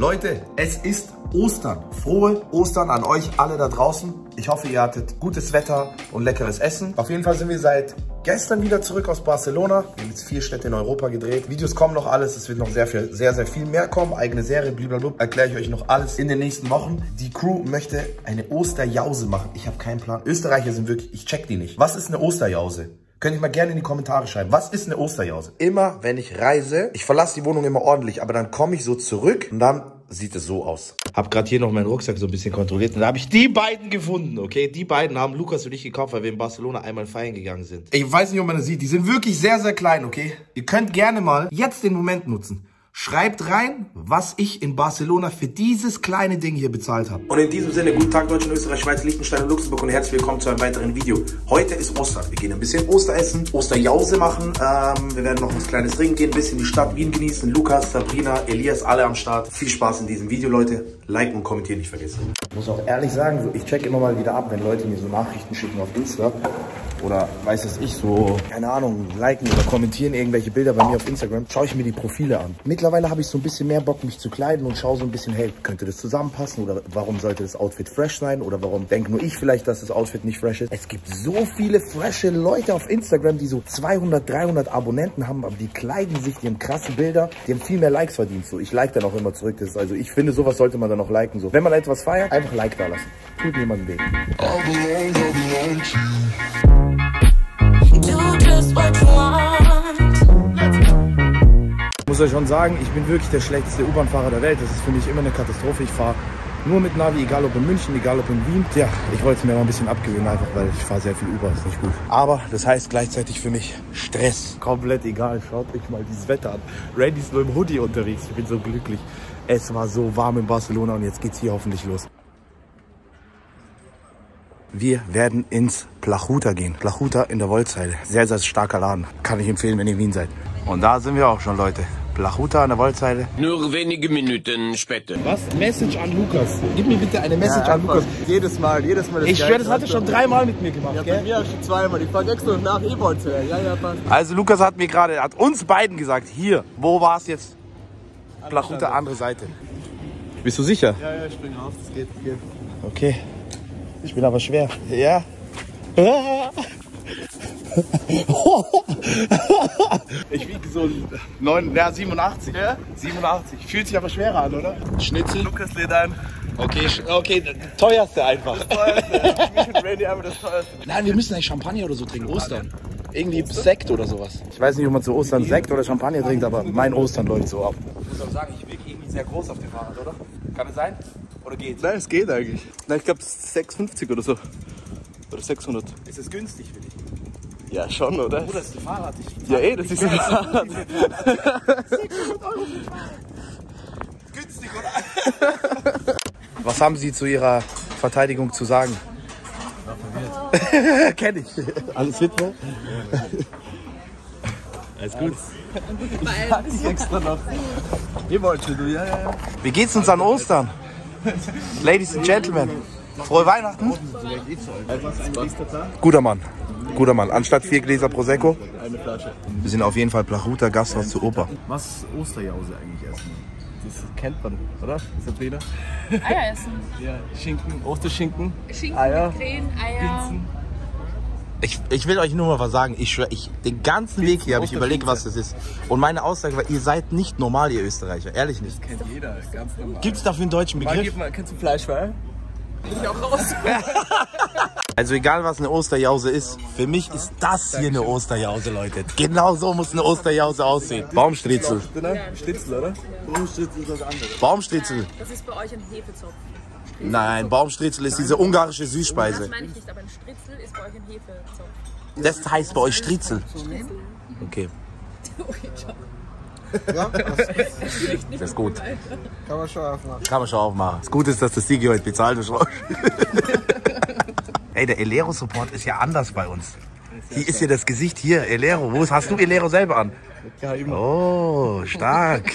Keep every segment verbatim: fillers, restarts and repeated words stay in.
Leute, es ist Ostern. Frohe Ostern an euch alle da draußen. Ich hoffe, ihr hattet gutes Wetter und leckeres Essen. Auf jeden Fall sind wir seit gestern wieder zurück aus Barcelona. Wir haben jetzt vier Städte in Europa gedreht. Videos kommen noch alles. Es wird noch sehr viel, sehr, sehr viel mehr kommen. Eigene Serie, blablabla. Erkläre ich euch noch alles in den nächsten Wochen. Die Crew möchte eine Osterjause machen. Ich habe keinen Plan. Österreicher sind wirklich, ich check die nicht. Was ist eine Osterjause? Könnt ihr mal gerne in die Kommentare schreiben. Was ist eine Osterjause? Immer, wenn ich reise, ich verlasse die Wohnung immer ordentlich, aber dann komme ich so zurück und dann sieht es so aus. Hab gerade hier noch meinen Rucksack so ein bisschen kontrolliert und da habe ich die beiden gefunden, okay? Die beiden haben Lukas und ich gekauft, weil wir in Barcelona einmal feiern gegangen sind. Ich weiß nicht, ob man das sieht. Die sind wirklich sehr, sehr klein, okay? Ihr könnt gerne mal jetzt den Moment nutzen. Schreibt rein, was ich in Barcelona für dieses kleine Ding hier bezahlt habe. Und in diesem Sinne, guten Tag Deutschland, Österreich, Schweiz, Liechtenstein und Luxemburg und herzlich willkommen zu einem weiteren Video. Heute ist Ostern. Wir gehen ein bisschen Osteressen, Osterjause machen. Ähm, wir werden noch ein kleines Trinken gehen, ein bisschen die Stadt Wien genießen. Lukas, Sabrina, Elias, alle am Start. Viel Spaß in diesem Video, Leute. Liken und kommentieren nicht vergessen. Ich muss auch ehrlich sagen, ich check immer mal wieder ab, wenn Leute mir so Nachrichten schicken auf Insta. Oder weiß es ich, so, keine Ahnung, liken oder kommentieren irgendwelche Bilder bei mir auf Instagram, schaue ich mir die Profile an. Mittlerweile habe ich so ein bisschen mehr Bock, mich zu kleiden und schaue so ein bisschen, hey, könnte das zusammenpassen oder warum sollte das Outfit fresh sein oder warum denke nur ich vielleicht, dass das Outfit nicht fresh ist. Es gibt so viele frische Leute auf Instagram, die so zweihundert, dreihundert Abonnenten haben, aber die kleiden sich, die haben krasse Bilder, die haben viel mehr Likes verdient. So, ich like dann auch immer zurück. Das ist also, ich finde, sowas sollte man dann auch liken. So, wenn man etwas feiert, einfach Like da lassen. Tut niemandem weh. Ich muss euch schon sagen, ich bin wirklich der schlechteste U-Bahn-Fahrer der Welt. Das ist für mich immer eine Katastrophe. Ich fahre nur mit Navi, egal ob in München, egal ob in Wien. Ja, ich wollte es mir mal ein bisschen abgewöhnen, einfach weil ich fahre sehr viel U-Bahn, ist nicht gut. Aber das heißt gleichzeitig für mich Stress. Komplett egal, schaut euch mal dieses Wetter an. Randy ist nur im Hoodie unterwegs, ich bin so glücklich. Es war so warm in Barcelona und jetzt geht's hier hoffentlich los. Wir werden ins Plachuta gehen. Plachuta in der Wollzeile. Sehr, sehr starker Laden. Kann ich empfehlen, wenn ihr in Wien seid. Und da sind wir auch schon, Leute. Plachuta an der Wollzeile. Nur wenige Minuten später. Was? Message an Lukas. Gib mir bitte eine Message ja, an Lukas. Jedes Mal, jedes Mal. Das ich schwöre, das hat er schon dreimal mit mir gemacht, ja, gell? Bei mir schon zweimal. Ich frage extra nach, ihr wollt ja. Ja, ja, passt. Also Lukas hat mir gerade, hat uns beiden gesagt, hier, wo war es jetzt? Plachuta, andere Seite. Bist du sicher? Ja, ja, ich spring auf, das geht, das geht. Okay. Ich bin aber schwer. Ja. Ich wiege so neun, ja, siebenundachtzig. Ja? siebenundachtzig. Fühlt sich aber schwerer an, oder? Schnitzel. Lukas lädt ein. Okay, okay, teuerste einfach. Das teuerste. Mich und Randy einfach das teuerste. Nein, wir müssen eigentlich Champagner oder so trinken. Ostern. Irgendwie Sekt oder sowas. Ich weiß nicht, ob man zu Ostern Sekt oder Champagner trinkt, aber mein Ostern läuft so ab. Ich muss auch sagen, ich wirke irgendwie sehr groß auf dem Fahrrad, oder? Kann es sein? Oder geht's? Nein, es geht eigentlich. Nein, ich glaube, das ist sechs fünfzig oder so. Oder sechshundert. Ist es günstig für dich? Ja, schon, oder? Oh, das ist ein Fahrrad. Ich ja, eh, das ist ein Fahrrad. sechshundert Euro für ein Fahrrad. Günstig, oder? Was haben Sie zu Ihrer Verteidigung zu sagen? War verwirrt. Kenn ich. Alles fit, ne? Alles gut. Ich hatte dich extra noch. Ihr wollt du, ja, ja, ja. Wie geht's uns an Ostern? Ladies and Gentlemen, frohe Weihnachten. Guter Mann, guter Mann. Anstatt vier Gläser Prosecco, eine Flasche. wir sind auf jeden Fall Plachuta, Gasthaus zur Oper. Was ist Osterjause eigentlich essen? Das kennt man, oder? Sabrina? Eier essen. Ja, Schinken, Osterschinken, Schinken, Eier, Krähen, Eier. Pinsen. Ich, ich will euch nur mal was sagen. Ich schwöre, ich, den ganzen Weg hier habe ich überlegt, was das ist. Und meine Aussage war, ihr seid nicht normal, ihr Österreicher. Ehrlich nicht. Das kennt jeder, ist ganz normal. Gibt es dafür einen deutschen Mal, Begriff? gib mal, kennst du Fleischweiß? Bin ich auch raus. Also egal, was eine Osterjause ist, für mich ist das hier eine Osterjause, Leute. Genau so muss eine Osterjause aussehen. Baumstritzel. Stritzel, oder? Baumstritzel ist was anderes. Baumstritzel. Das ist bei euch ein Hefezopf. Nein, Baumstritzel ist diese ungarische Süßspeise. Das meine ich nicht, aber ein Stritzel ist bei euch ein Hefezopf. Das heißt bei euch Stritzel. Okay. Ja, Das ist gut. kann man schon aufmachen. Kann man schon aufmachen. Das Gute ist, dass das Sigi heute bezahlt ist. Ey, der Elero-Support ist ja anders bei uns. Hier ist ja das Gesicht hier, Elero. Wo ist, hast du Elero selber an? Oh, stark.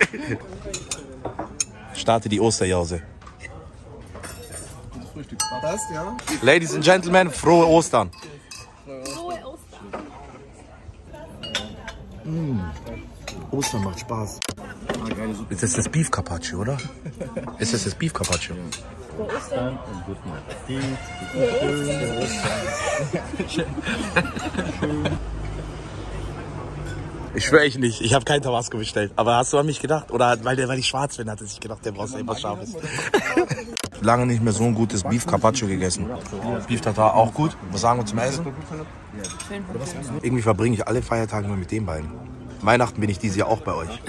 Starte die Osterjause. Das, ja? Ladies and Gentlemen, frohe Ostern. Frohe Ostern. Mm. Ostern macht Spaß. Ah, geil. keine Suppe. Das ist das Beef Carpaccio, oder? Ist das das Beef Carpaccio? Ostern und guten Appetit. Ich schwöre ich nicht. Ich habe kein Tabasco bestellt. Aber hast du an mich gedacht? Oder weil, der, weil ich schwarz bin, hatte ich gedacht, der braucht etwas Scharfes. Lange nicht mehr so ein gutes Beef Carpaccio gegessen. Beef Tartar auch gut. Was sagen wir zum Essen? Irgendwie verbringe ich alle Feiertage nur mit den beiden. Weihnachten bin ich dieses Jahr auch bei euch.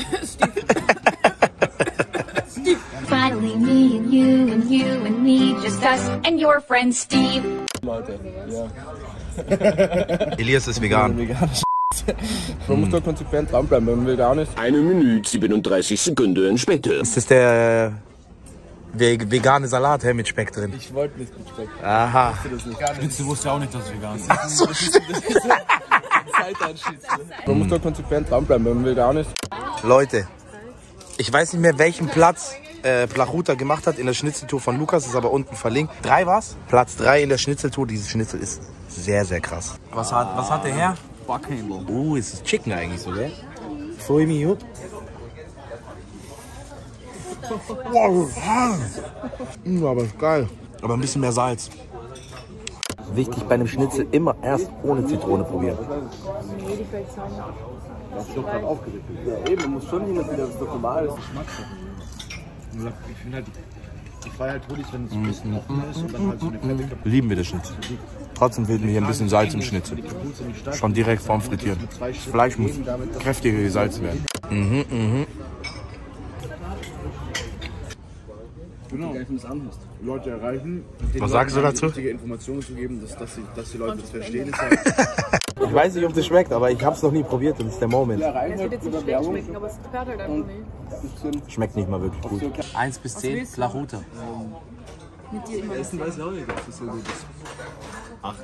Finally me and you and you and me, just us and your friend Steve. Leute, ja. Elias ist vegan. Veganisch. Man muss da konsequent dranbleiben, wenn man vegan ist. Eine Minute siebenunddreißig Sekunden später. Ist das der äh, vegane Salat hä, mit Speck drin? Ich wollte nicht mit Speck. Aha. Das nicht. Witze wusste ja auch nicht, dass es vegan ist. Ach so, man muss da konsequent dranbleiben, wenn man vegan ist. Leute, ich weiß nicht mehr, welchen Platz äh, Plachuta gemacht hat in der Schnitzeltour von Lukas, ist aber unten verlinkt. Drei war's? Platz drei in der Schnitzeltour. Dieses Schnitzel ist sehr, sehr krass. Was hat, was hat der Herr? Backhändler. Uh, ist es Chicken eigentlich so, gell? Freue mich, gut. Mm, aber ist geil. Aber ein bisschen mehr Salz. Wichtig bei einem Schnitzel immer erst ohne Zitrone probieren. Das ist doch gerade aufgeregt. Ja, eben, man muss schon hin und wieder, das ist doch normal. Das ist Ich finde halt, ich feiere halt Honig, wenn es ein bisschen offener ist und dann halt so eine fette Kapuze. Lieben wir das Schnitzel. Trotzdem fehlt mir hier ein bisschen Salz im Schnitzel. Schon direkt vorm Frittieren. Das Fleisch muss kräftiger gesalzen werden. Mhm, mhm. Genau, wenn du es anhast. Leute erreichen. Was sagst du dazu? Wichtige Informationen zu geben, dass, dass, sie, dass die Leute das verstehen. Ich weiß nicht, ob das schmeckt, aber ich habe es noch nie probiert. Das ist der Moment. Es wird jetzt nicht schlecht schmecken, aber es gehört halt einfach nicht. Schmeckt nicht mal wirklich gut. eins bis zehn, Plachuta. Mit dir immer. Essen weiß ich auch nicht, ob das so gut ist. acht.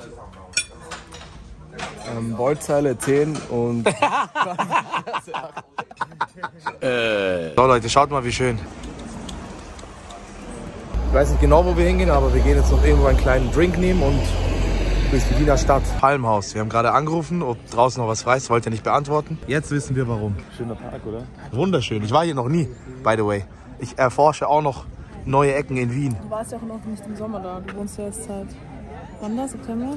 Ähm, Wollzeile zehn und So Leute, schaut mal wie schön. Ich weiß nicht genau, wo wir hingehen, aber wir gehen jetzt noch irgendwo einen kleinen Drink nehmen und durch die Wiener Stadt. Palmhaus. Wir haben gerade angerufen, ob draußen noch was frei ist, wollte er nicht beantworten. Jetzt wissen wir warum. schöner Park, oder? Wunderschön. Ich war hier noch nie, by the way. Ich erforsche auch noch neue Ecken in Wien. Du warst ja auch noch nicht im Sommer da. Du wohnst ja erst seit wann da? September?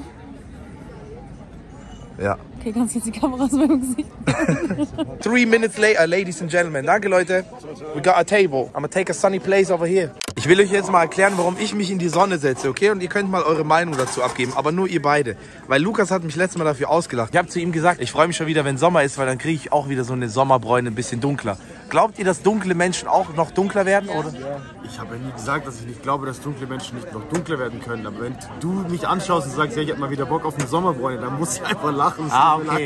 Ja. Okay, kannst jetzt die Kamera aus meinem Gesicht. Three minutes later, ladies and gentlemen. Danke, Leute. We got a table. I'm gonna take a sunny place over here. Ich will euch jetzt mal erklären, warum ich mich in die Sonne setze, okay? Und ihr könnt mal eure Meinung dazu abgeben, aber nur ihr beide. Weil Lukas hat mich letztes Mal dafür ausgelacht. Ich habe zu ihm gesagt, ich freue mich schon wieder, wenn Sommer ist, weil dann kriege ich auch wieder so eine Sommerbräune, ein bisschen dunkler. Glaubt ihr, dass dunkle Menschen auch noch dunkler werden, oder? Ich habe ja nie gesagt, dass ich nicht glaube, dass dunkle Menschen nicht noch dunkler werden können. Aber wenn du mich anschaust und sagst, ja, ich habe mal wieder Bock auf eine Sommerbräune, dann muss ich einfach lachen. Ah, okay.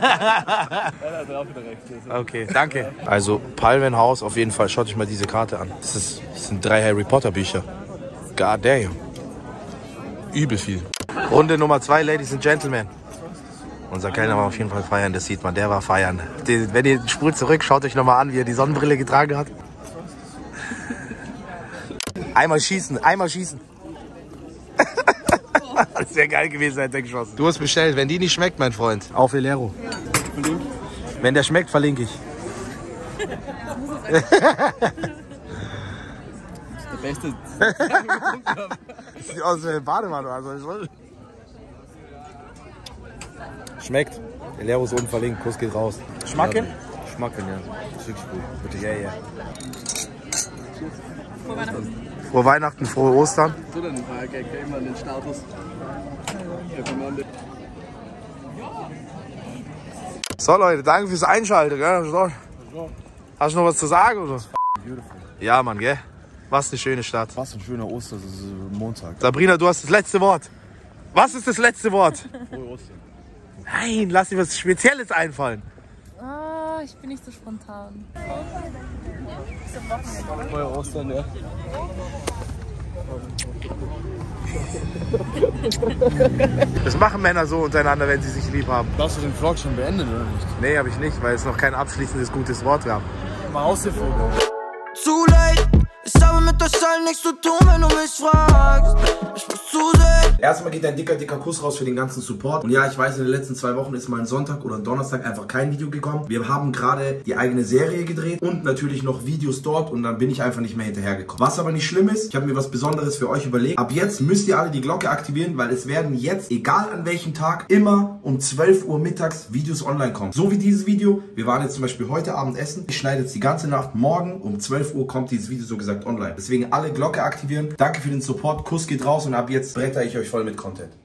Okay, danke. Also Palmenhaus auf jeden Fall. Schaut euch mal diese Karte an. Das, ist, das sind drei Harry Potter Bücher. God damn. Übel viel. Runde Nummer zwei, Ladies and Gentlemen. Unser Kellner war auf jeden Fall feiern, das sieht man. Der war feiern. Den, wenn ihr die Spur zurück, schaut euch nochmal an, wie er die Sonnenbrille getragen hat. Einmal schießen, einmal schießen. Das wäre geil gewesen, hätte er geschossen. Du hast bestellt, wenn die nicht schmeckt, mein Freund. Auf Elero. Wenn der schmeckt, verlinke ich. der beste. Sieht aus wie eine Badewanne. Also schmeckt. Elero ist oben verlinkt, Kuss geht raus. Schmacken? Schmacken, ja. Das ist wirklich gut. Bitte, ja, ja. Vor Weihnachten. Frohe Weihnachten, frohe Ostern. So, dann gehe ich mal in den Status. So Leute, danke fürs Einschalten. Gell? Hast du noch was zu sagen? Oder? Ja, Mann, gell? Was eine schöne Stadt. Was ein schöner Oster, das ist Montag. Sabrina, du hast das letzte Wort. Was ist das letzte Wort? Frohe Ostern. Nein, lass dir was Spezielles einfallen. Ah, ich bin nicht so spontan. Frohe Ostern, ja. Das machen Männer so untereinander, wenn sie sich lieb haben. Hast du den Vlog schon beendet oder nicht? Nee, habe ich nicht, weil es noch kein abschließendes gutes Wort gab. Mal aus der Vogel. Zu late, ich habe mit euch allen nichts zu tun, wenn du mich fragst. Ich muss zusehen, Erstmal geht ein dicker, dicker Kuss raus für den ganzen Support. Und ja, ich weiß, in den letzten zwei Wochen ist mal ein Sonntag oder ein Donnerstag einfach kein Video gekommen. Wir haben gerade die eigene Serie gedreht und natürlich noch Videos dort und dann bin ich einfach nicht mehr hinterhergekommen. Was aber nicht schlimm ist, ich habe mir was Besonderes für euch überlegt. Ab jetzt müsst ihr alle die Glocke aktivieren, weil es werden jetzt, egal an welchem Tag, immer um zwölf Uhr mittags Videos online kommen. So wie dieses Video. Wir waren jetzt zum Beispiel heute Abend essen. Ich schneide jetzt die ganze Nacht. Morgen um zwölf Uhr kommt dieses Video so gesagt online. Deswegen alle Glocke aktivieren. Danke für den Support. Kuss geht raus und ab jetzt bretter ich euch voll mit Content.